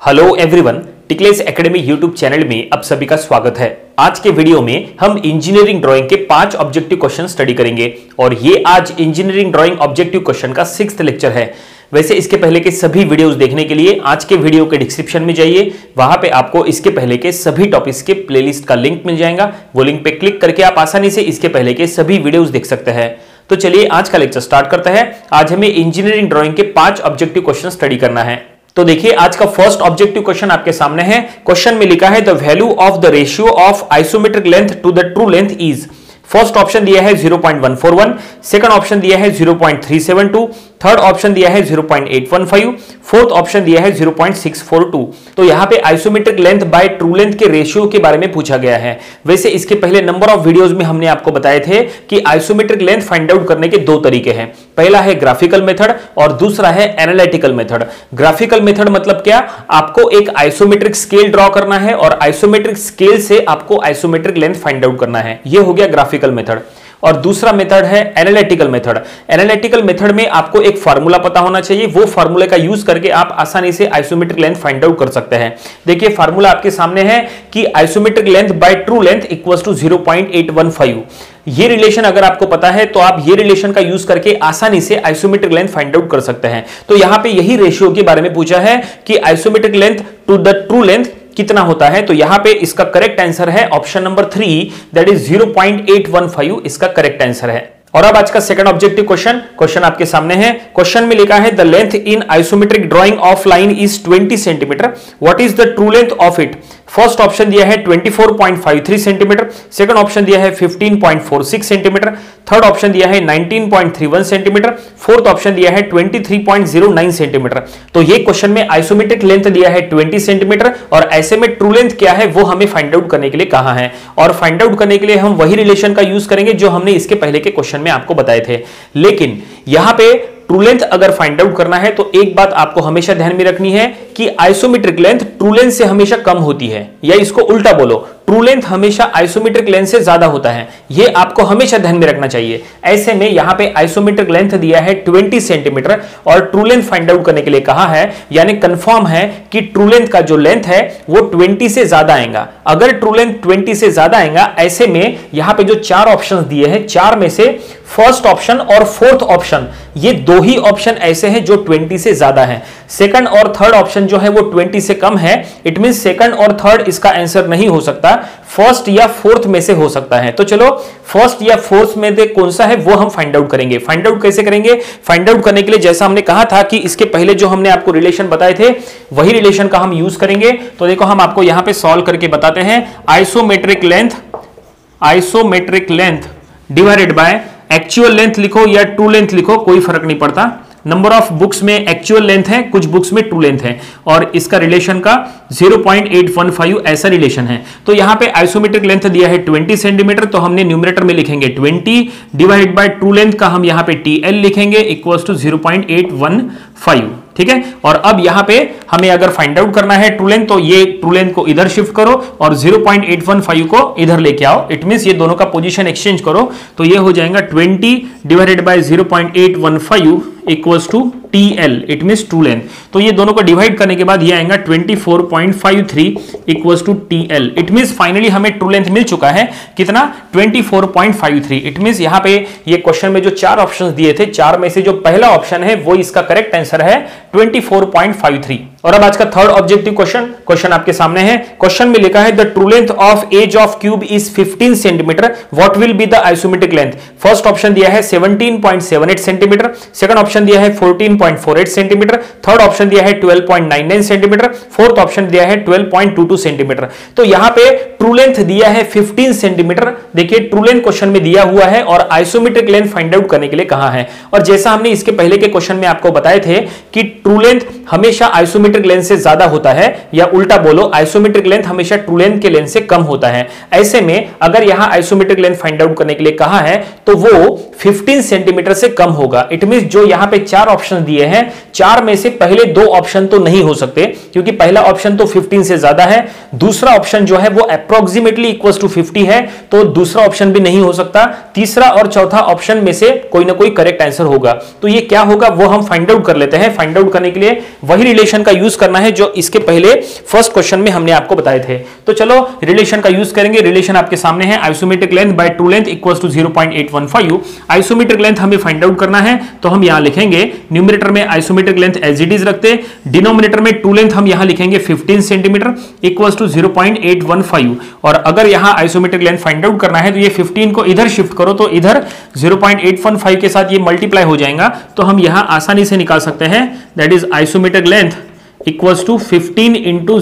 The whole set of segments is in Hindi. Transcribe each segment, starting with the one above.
Hello everyone, tickless academy YouTube channel में आप सभी का स्वागत है। आज के वीडियो में हम इंजीनियरिंग ड्राइंग के 5 ऑब्जेक्टिव क्वेश्चन स्टडी करेंगे और ये आज इंजीनियरिंग ड्राइंग ऑब्जेक्टिव क्वेश्चन का 6th लेक्चर है। वैसे इसके पहले के सभी वीडियोस देखने के लिए आज के वीडियो के डिस्क्रिप्शन में जाइए, वहां पे आपको इसके पहले के सभी टॉपिक्स के प्लेलिस्ट का लिंक मिल जाएगा। वो लिंक पे क्लिक करके आप आसानी से इसके पहले के सभी वीडियोस देख सकते हैं। तो चलिए आज का लेक्चर स्टार्ट करते हैं। आज हमें इंजीनियरिंग ड्राइंग के 5 ऑब्जेक्टिव क्वेश्चन स्टडी करना है। तो देखिए आज का फर्स्ट ऑब्जेक्टिव क्वेश्चन आपके सामने है। क्वेश्चन में लिखा है the value of the ratio of isometric length to the true length is. First option दिया है 0.141, सेकंड ऑप्शन दिया है 0.372, थर्ड ऑप्शन दिया है 0.815, फोर्थ ऑप्शन दिया है 0.642। तो यहां पे isometric length by true length के रेशियो के बारे में पूछा गया है। वैसे इसके पहले नंबर ऑफ वीडियोस में हमने आपको बताए थे कि आइसोमेट्रिक लेंथ फाइंड आउट करने के 2 तरीके हैं। पहला है ग्राफिकल मेथड और दूसरा है एनालिटिकल मेथड। ग्राफिकल मेथड मतलब क्या, आपको एक आइसोमेट्रिक स्केल ड्रॉ करना है और आइसोमेट्रिक स्केल से आपको आइसोमेट्रिक लेंथ फाइंड आउट करना है। यह हो गया ग्राफिकल मेथड। और दूसरा मेथड है एनालिटिकल मेथड। एनालिटिकल मेथड में आपको एक फार्मूला पता होना चाहिए, वो फार्मूले का यूज करके आप आसानी से आइसोमेट्रिक लेंथ फाइंड आउट कर सकते हैं। देखिए फार्मूला आपके सामने है कि isometric length by true length equals to 0.815। ये रिलेशन अगर आपको पता है तो आप ये रिलेशन का यूज करके आसानी से आइसोमेट्रिक लेंथ फाइंड आउट कर सकते हैं। तो यहां पे यही रेशियो के बारे में पूछा है कि isometric length to the true length कितना होता है। तो यहां पे इसका करेक्ट आंसर है ऑप्शन नंबर 3, दैट इज 0.815 इसका करेक्ट आंसर है। और अब आज का सेकंड ऑब्जेक्टिव क्वेश्चन आपके सामने है। क्वेश्चन में लिखा है the length in isometric drawing of line is 20 centimetre, what is the true length of it. First option दिया है 24.53 सेंटीमीटर, सेकंड ऑप्शन दिया है 15.46 सेंटीमीटर, थर्ड ऑप्शन दिया है 19.31 सेंटीमीटर, फोर्थ ऑप्शन दिया है 23.09 सेंटीमीटर। तो ये क्वेश्चन में आइसोमेट्रिक लेंथ दिया है 20 सेंटीमीटर और ऐसे में ट्रू लेंथ क्या है वो हमें फाइंड आउट करने के लिए कहा है। और फाइंड आउट करने के लिए हम वही रिलेशन का यूज करेंगे जो हमने इसके पहले के क्वेश्चन में आपको बताए थे। लेकिन यहां पे ट्रू लेंथ अगर फाइंड आउट करना है तो एक बात आपको हमेशा ध्यान में रखनी है कि आइसोमेट्रिक लेंथ ट्रू लेंथ से हमेशा कम होती है, या इसको उल्टा बोलो, ट्रू लेंथ हमेशा आइसोमेट्रिक लेंथ से ज्यादा होता है। यह आपको हमेशा ध्यान में रखना चाहिए। ऐसे में यहां पे आइसोमेट्रिक लेंथ दिया है 20 सेंटीमीटर और ट्रू लेंथ फाइंड आउट करने के लिए कहा है, यानी कंफर्म है कि ट्रू लेंथ का जो लेंथ है वो 20 से ज्यादा आएगा। अगर ट्रू लेंथ 20 से ज्यादा आएगा, ऐसे में यहां पे जो 4 ऑप्शंस दिए हैं, 4 में से फर्स्ट ऑप्शन और फोर्थ ऑप्शन, ये 2 ही ऑप्शन ऐसे हैं जो 20 से ज्यादा है। सेकंड और थर्ड ऑप्शन जो है वो 20 से कम है। इट मीन सेकंड और थर्ड इसका आंसर नहीं हो सकता, फर्स्ट या फोर्थ में से हो सकता है। तो चलो फर्स्ट या फोर्थ में से कौन सा है वो हम फाइंड आउट करेंगे। फाइंड आउट कैसे करेंगे? फाइंड आउट करने के लिए जैसा हमने कहा था कि इसके पहले जो हमने आपको रिलेशन बताए थे वही रिलेशन का हम यूज करेंगे। तो देखो हम आपको यहां पे सॉल्व करके बताते हैं। Isometric length divided by actual length लिखो या ट्रू लेंथ लिखो, कोई फर्क नहीं पड़ता। नंबर ऑफ बुक्स में एक्चुअल लेंथ है, कुछ बुक्स में ट्रू लेंथ है और इसका रिलेशन का 0.815 ऐसा रिलेशन है। तो यहां पे आइसोमेट्रिक लेंथ दिया है 20 सेंटीमीटर, तो हमने न्यूमरेटर में लिखेंगे 20 डिवाइडेड बाय ट्रू लेंथ का हम यहां पे TL लिखेंगे इक्वल्स टू 0.815। ठीक है। और अब यहां पे हमें अगर फाइंड आउट करना है ट्रू लेंथ, तो ये ट्रू लेंथ को इधर शिफ्ट करो और 0.815 को इधर लेके आओ। इट मींस ये दोनों का पोजीशन एक्सचेंज करो, तो ये हो जाएगा 20 divided by 0.815 equals to TL, it means true length. तो ये दोनों को डिवाइड करने के बाद ये आएगा 24.53 equals to TL। It means finally हमें ट्रू लेंथ मिल चुका है कितना, 24.53। इट मींस यहां पे ये क्वेश्चन में जो 4 ऑप्शंस दिए थे, 4 में से जो पहला ऑप्शन है वो इसका करेक्ट आंसर है 24.53। और अब आज का थर्ड ऑब्जेक्टिव क्वेश्चन आपके सामने है। क्वेश्चन में लिखा है the true length of edge of cube is 15 centimetre, what will be the isometric length. First option दिया है 17.78 सेंटीमीटर, सेकंड ऑप्शन दिया है 14.48 सेंटीमीटर, थर्ड ऑप्शन दिया है 12.99 सेंटीमीटर, फोर्थ ऑप्शन दिया है 12.22 सेंटीमीटर। तो यहां पे ट्रू लेंथ दिया है 15 सेंटीमीटर। देखिए ट्रू लेंथ क्वेश्चन में दिया हुआ है और आइसोमेट्रिक लेंथ फाइंड आउट करने के लिए कहा है। और जैसा हमने इसके पहले के क्वेश्चन में आपको बताए थे कि ट्रू लेंथ हमेशा आइसोमेट्रिक लेंथ से ज्यादा होता है, या उल्टा बोलो आइसोमेट्रिक लेंथ हमेशा ट्रू लेंथ के लेंथ से कम होता है। ऐसे में अगर यहां आइसोमेट्रिक लेंथ फाइंड आउट करने के लिए कहा है तो वो 15 सेंटीमीटर से कम होगा। इट मींस जो यहां पे 4 ऑप्शन दिए हैं, 4 में से पहले 2 ऑप्शन तो नहीं हो सकते, क्योंकि पहला ऑप्शन तो 15 से ज्यादा है, दूसरा ऑप्शन जो है वो अप्रोक्सीमेटली इक्वल्स टू 50 है, तो दूसरा ऑप्शन भी नहीं हो सकता। तीसरा और चौथा ऑप्शन में से कोई ना कोई करेक्ट आंसर होगा। तो ये क्या होगा वो हम फाइंड आउट कर लेते हैं। फाइंड आउट करने के लिए वही रिलेशन का यूज करना है जो इसके पहले फर्स्ट क्वेश्चन में हमने आपको बताए थे। तो चलो रिलेशन का यूज करेंगे। रिलेशन आपके सामने है, isometric length by true length equals to 0.815। Isometric length हमें फाइंड आउट करना है, तो हम यहां लिखेंगे न्यूमरेटर में isometric length as it is रखते, डिनोमिनेटर में ट्रू लेंथ हम यहां लिखेंगे 15 सेंटीमीटर इक्वल्स टू 0.815। और अगर यहां आइसोमेट्रिक लेंथ फाइंड आउट करना है तो ये 15 को इधर शिफ्ट करो तो इधर 0.815 के साथ ये मल्टीप्लाई हो जाएगा, तो हम यहां आसानी से निकाल सकते हैं that is isometric length equals to 15 into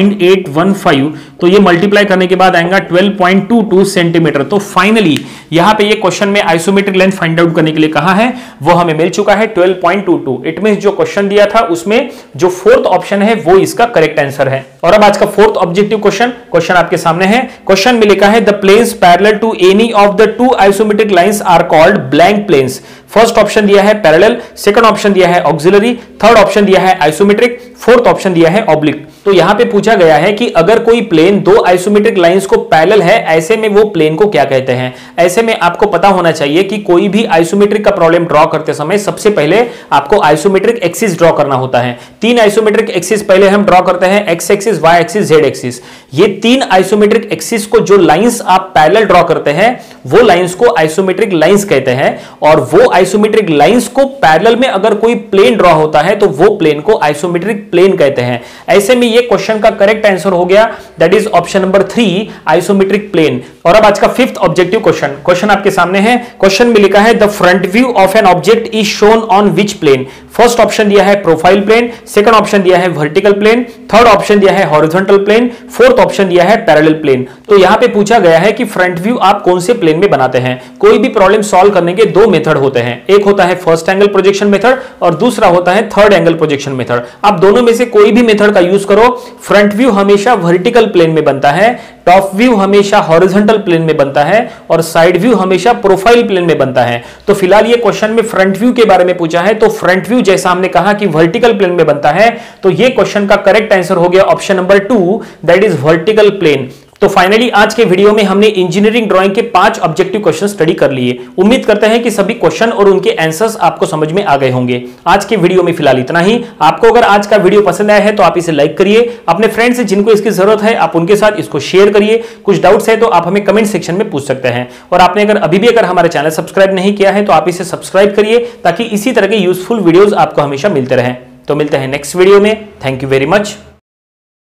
0.815। तो ये मल्टीप्लाई करने के बाद आएगा 12.22 सेंटीमीटर। तो फाइनली यहां पे ये क्वेश्चन में आइसोमेट्रिक लेंथ फाइंड आउट करने के लिए कहा है, वो हमें मिल चुका है 12.22। इट मींस जो क्वेश्चन दिया था उसमें जो फोर्थ ऑप्शन है वो इसका करेक्ट आंसर है। और अब आज का फोर्थ ऑब्जेक्टिव क्वेश्चन आपके सामने है। क्वेश्चन में लिखा है the planes parallel to any of the two isometric lines are called blank planes. First option दिया है पैरेलल, सेकंड ऑप्शन दिया है ऑक्सिलरी, थर्ड ऑप्शन दिया है आइसोमेट्रिक, फोर्थ ऑप्शन दिया है ऑब्लिक। तो यहां पे पूछा गया है कि अगर कोई प्लेन दो आइसोमेट्रिक लाइंस को पैरेलल है, ऐसे में वो प्लेन को क्या कहते हैं। ऐसे में आपको पता होना चाहिए कि कोई भी आइसोमेट्रिक का प्रॉब्लम ड्रॉ करते समय सबसे पहले आपको आइसोमेट्रिक एक्सिस ड्रॉ करना होता है। तीन आइसोमेट्रिक एक्सिस पहले हम ड्रॉ करते हैं, X axis, Y axis, Z axis. ये तीन आइसोमेट्रिक एक्सिस को जो लाइंस आप पैरेलल ड्रॉ करते हैं वो लाइंस को आइसोमेट्रिक लाइंस कहते हैं। और वो आइसोमेट्रिक लाइंस को पैरेलल में अगर कोई प्लेन ड्रॉ होता है तो वो प्लेन को आइसोमेट्रिक प्लेन कहते हैं। ऐसे में ये क्वेश्चन का करेक्ट आंसर हो गया that is option number 3 isometric plane. और अब आज का फिफ्थ ऑब्जेक्टिव क्वेश्चन आपके सामने है। क्वेश्चन में लिखा है the front view of an object is shown on which plane. First option दिया है प्रोफाइल प्लेन, सेकंड ऑप्शन दिया है वर्टिकल प्लेन, थर्ड ऑप्शन दिया है हॉरिजॉन्टल प्लेन, फोर्थ ऑप्शन दिया है पैरेलल प्लेन। तो यहां पे पूछा गया है कि फ्रंट व्यू आप कौन से प्लेन में बनाते हैं। कोई भी प्रॉब्लम सॉल्व करने के दो मेथड होते हैं, एक होता है फर्स्ट एंगल प्रोजेक्शन मेथड और दूसरा होता है थर्ड एंगल प्रोजेक्शन मेथड। आप दोनों में से कोई भी मेथड का यूज करो। फ्रंट व्यू हमेशा वर्टिकल प्लेन में बनता है, टॉप व्यू हमेशा हॉरिजॉन्टल प्लेन में बनता है और साइड व्यू हमेशा प्रोफाइल प्लेन में बनता है। तो फिलहाल ये क्वेश्चन में फ्रंट व्यू के बारे में पूछा है, तो फ्रंट व्यू जैसा हमने कहा कि वर्टिकल प्लेन में बनता है, तो ये क्वेश्चन का करेक्ट आंसर हो गया option number 2 that is vertical plane. तो फाइनली आज के वीडियो में हमने इंजीनियरिंग ड्राइंग के 5 ऑब्जेक्टिव क्वेश्चन स्टडी कर लिए। उम्मीद करते हैं कि सभी क्वेश्चन और उनके आंसर्स आपको समझ में आ गए होंगे। आज के वीडियो में फिलहाल इतना ही। आपको अगर आज का वीडियो पसंद आया है तो आप इसे लाइक करिए, अपने फ्रेंड्स से जिनको इसकी जरूरत है आप उनके साथ इसको शेयर करिए। कुछ डाउट्स है तो आप हमें कमेंट सेक्शन में पूछ सकते हैं। और आपने अभी भी हमारे चैनल सब्सक्राइब नहीं किया है तो आप इसे सब्सक्राइब करिए ताकि इसी तरह के यूजफुल वीडियोज आपको हमेशा मिलते रहें। तो मिलते हैं नेक्स्ट वीडियो में। Thank you very much.